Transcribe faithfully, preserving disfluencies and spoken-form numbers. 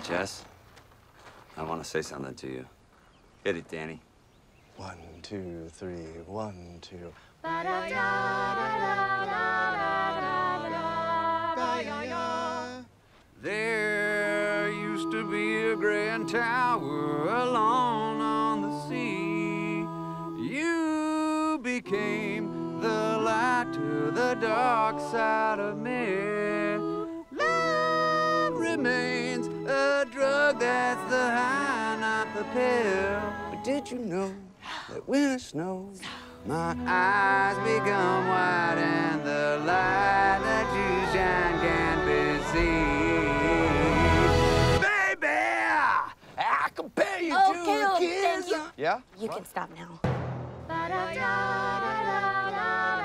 Jess, I want to say something to you. Hit it, Danny. One, two, three, one, two. There used to be a grand tower alone on the sea. You became the light to the dark side of me. Love remains a drug that's the high, not the pill. But did you know that when it snows, my eyes become white and the light that you shine can't be seen? Baby, I compare you okay, to okay, a kiss. thank you. Yeah? You What? can stop now.